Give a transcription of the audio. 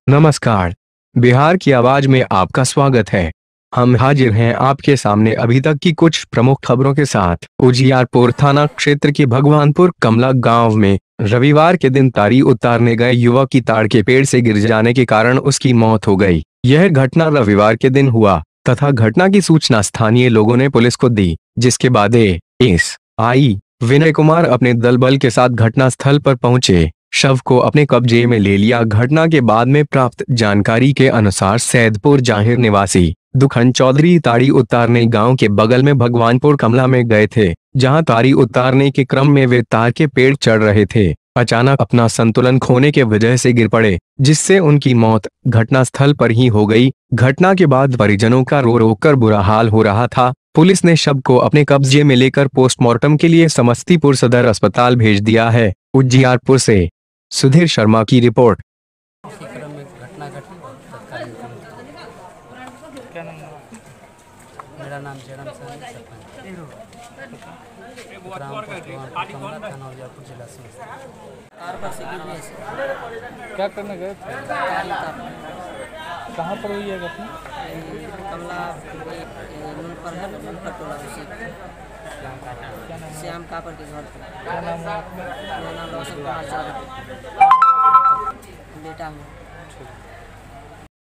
नमस्कार। बिहार की आवाज में आपका स्वागत है। हम हाजिर हैं आपके सामने अभी तक की कुछ प्रमुख खबरों के साथ। उजियारपुर थाना क्षेत्र के भगवानपुर कमला गांव में रविवार के दिन तारी उतारने गए युवक की ताड़ के पेड़ से गिर जाने के कारण उसकी मौत हो गई। यह घटना रविवार के दिन हुआ तथा घटना की सूचना स्थानीय लोगों ने पुलिस को दी, जिसके बाद एएसआई विनय कुमार अपने दल बल के साथ घटनास्थल पर पहुंचे, शव को अपने कब्जे में ले लिया। घटना के बाद में प्राप्त जानकारी के अनुसार सैदपुर जाहिर निवासी दुखन चौधरी ताड़ी उतारने गांव के बगल में भगवानपुर कमला में गए थे, जहां ताड़ी उतारने के क्रम में वे तार के पेड़ चढ़ रहे थे। अचानक अपना संतुलन खोने के वजह से गिर पड़े, जिससे उनकी मौत घटनास्थल पर ही हो गई। घटना के बाद परिजनों का रो रो कर बुरा हाल हो रहा था। पुलिस ने शव को अपने कब्जे में लेकर पोस्टमार्टम के लिए समस्तीपुर सदर अस्पताल भेज दिया है। उजियारपुर से सुधीर शर्मा की रिपोर्ट। इसी क्रम में घटना घटी और तत्कालीन क्या नाम है? मेरा नाम जयराम साहनी, सरपंच ग्राम पोस्ट कमला, थाना उजियारपुर, जिला समस्तीपुर। कार पर से गिरने से क्या करने गए थे? तारी उतारने। कहाँ पर हुई है घटना? कमला नून पर है, नून पर टोला उसी श्याम कापर के घर पर। क्या नाम है आपका? मेरा नाम रोशन कुमार चौधरी, बेटा हूँ।